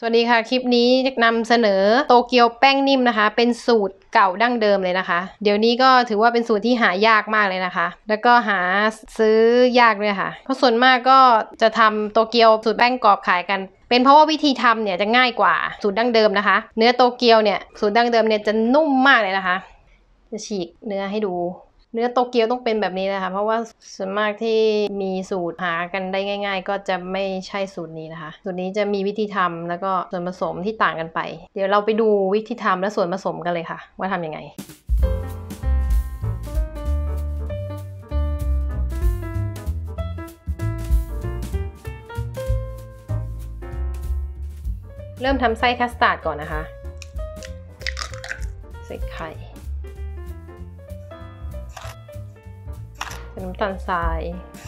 สวัสดีค่ะคลิปนี้จะนำเสนอโตเกียวแป้งนิ่มนะคะเป็นสูตรเก่าดั้งเดิมเลยนะคะเดี๋ยวนี้ก็ถือว่าเป็นสูตรที่หายากมากเลยนะคะแล้วก็หาซื้อยากด้วยค่ะเพราะส่วนมากก็จะทำโตเกียวสูตรแป้งกรอบขายกันเป็นเพราะว่าวิธีทำเนี่ยจะง่ายกว่าสูตรดั้งเดิมนะคะเนื้อโตเกียวเนี่ยสูตรดั้งเดิมเนี่ยจะนุ่มมากเลยนะคะจะฉีกเนื้อให้ดูเนื้อโตเกียวต้องเป็นแบบนี้นะคะเพราะว่าส่วนมากที่มีสูตรหากันได้ง่ายๆก็จะไม่ใช่สูตรนี้นะคะสูตรนี้จะมีวิธีทำแล้วก็ส่วนผสมที่ต่างกันไปเดี๋ยวเราไปดูวิธีทำและส่วนผสมกันเลยค่ะว่าทำยังไงเริ่มทำไส้คัสตาร์ดก่อนนะคะใส่ไข่น้ำตาลทราย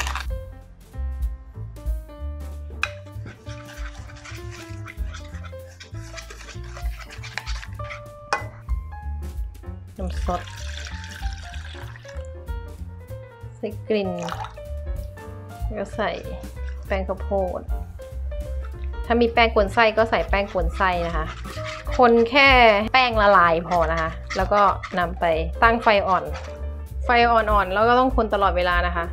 น้ำซอสใส่กลิ่นแล้วก็ใส่แป้งข้าวโพดถ้ามีแป้งกวนไส้ก็ใส่แป้งกวนไส้นะคะคนแค่แป้งละลายพอนะคะแล้วก็นำไปตั้งไฟอ่อนแล้วก็ต้องคนตลอดเวลานะคะ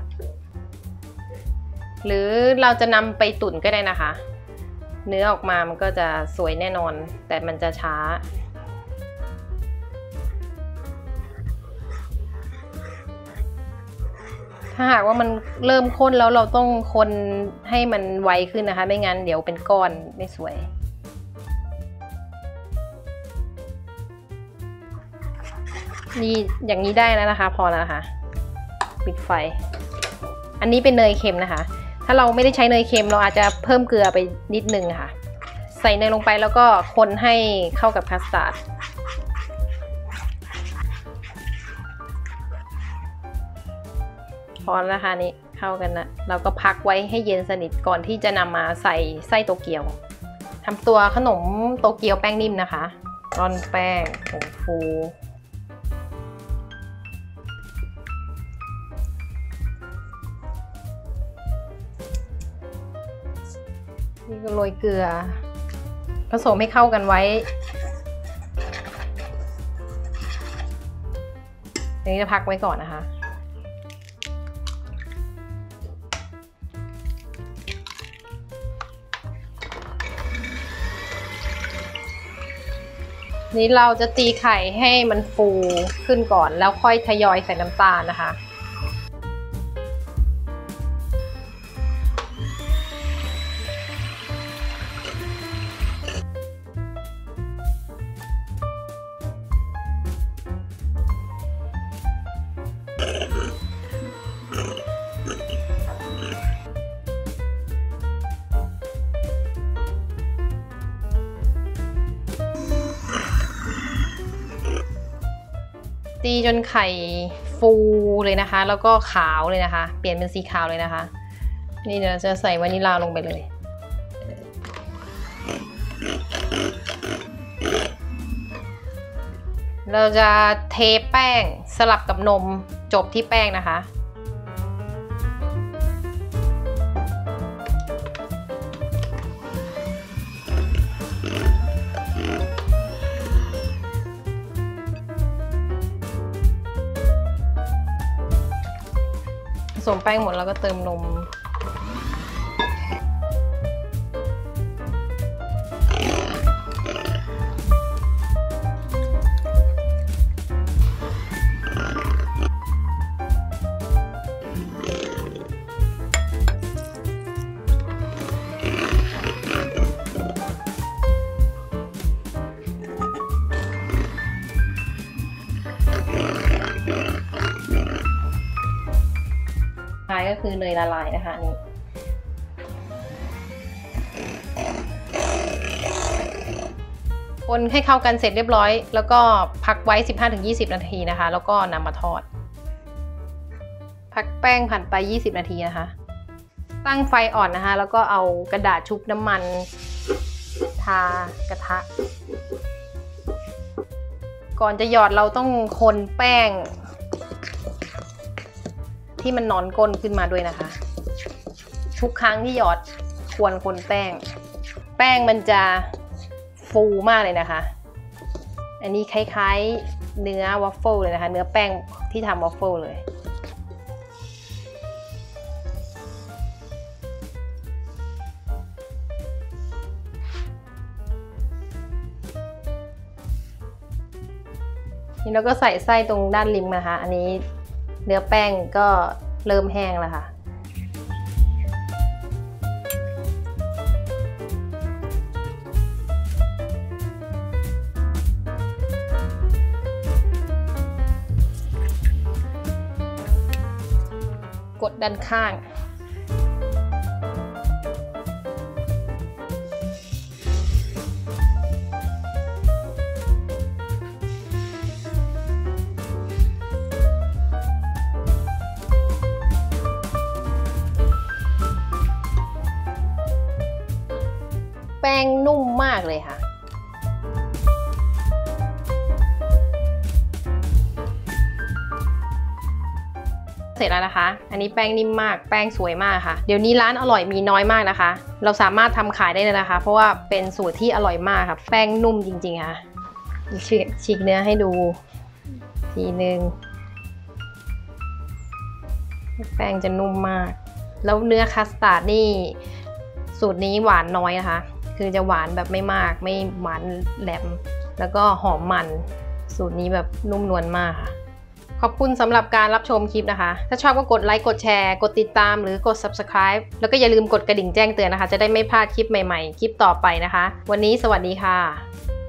หรือเราจะนำไปตุ๋นก็ได้นะคะเนื้อออกมามันก็จะสวยแน่นอนแต่มันจะช้าถ้าหากว่ามันเริ่มข้นแล้วเราต้องคนให้มันไวขึ้นนะคะไม่งั้นเดี๋ยวเป็นก้อนไม่สวยนี่อย่างนี้ได้แล้วนะคะพอแล้วนะคะปิดไฟอันนี้เป็นเนยเค็มนะคะถ้าเราไม่ได้ใช้เนยเค็มเราอาจจะเพิ่มเกลือไปนิดนึงค่ะใส่เนยลงไปแล้วก็คนให้เข้ากับคัสตาร์ดพอแล้วนะคะนี่เข้ากันนะเราก็พักไว้ให้เย็นสนิทก่อนที่จะนำมาใส่ไส้โตเกียวทำตัวขนมโตเกียวแป้งนิ่มนะคะร่อนแป้งผงฟูนี่ก็โรยเกลือผสมให้เข้ากันไว้อันนี้จะพักไว้ก่อนนะคะนี้เราจะตีไข่ให้มันฟูขึ้นก่อนแล้วค่อยทยอยใส่น้ำตาลนะคะตีจนไข่ฟูเลยนะคะแล้วก็ขาวเลยนะคะเปลี่ยนเป็นสีขาวเลยนะคะนี่เดี๋ยวจะใส่วานิลลาลงไปเลยเราจะเทแป้งสลับกับนมจบที่แป้งนะคะผสมแป้งหมดแล้วก็เติมนมก็คือเนยละลายนะคะนี่คนให้เข้ากันเสร็จเรียบร้อยแล้วก็พักไว้ 15-20 นาทีนะคะแล้วก็นำมาทอดพักแป้งผ่านไป20 นาทีนะคะตั้งไฟอ่อนนะคะแล้วก็เอากระดาษชุบน้ำมันทากระทะก่อนจะหยอดเราต้องคนแป้งที่มันนอนก้นขึ้นมาด้วยนะคะทุกครั้งที่หยอดควรคนแป้งมันจะฟูมากเลยนะคะ อันนี้คล้ายๆเนื้อวอฟเฟิลเลยนะคะเนื้อแป้งที่ทำวอฟเฟิลเลยนี่เราก็ใส่ไส้ตรงด้านริมนะคะอันนี้เนื้อแป้งก็เริ่มแห้งแล้วค่ะกดด้านข้างแป้งนุ่มมากเลยค่ะเสร็จแล้วนะคะอันนี้แป้งนิ่มมากแป้งสวยมากค่ะเดี๋ยวนี้ร้านอร่อยมีน้อยมากนะคะเราสามารถทำขายได้เลยนะคะเพราะว่าเป็นสูตรที่อร่อยมากค่ะแป้งนุ่มจริงๆค่ะฉีกเนื้อให้ดูทีนึงแป้งจะนุ่มมากแล้วเนื้อคัสตาร์ดนี่สูตรนี้หวานน้อยนะคะคือจะหวานแบบไม่มากไม่หวานแหลมแล้วก็หอมมันสูตรนี้แบบนุ่มนวลมากค่ะขอบคุณสำหรับการรับชมคลิปนะคะถ้าชอบก็กดไลค์กดแชร์กดติดตามหรือกด Subscribe แล้วก็อย่าลืมกดกระดิ่งแจ้งเตือนนะคะจะได้ไม่พลาดคลิปใหม่ๆคลิปต่อไปนะคะวันนี้สวัสดีค่ะ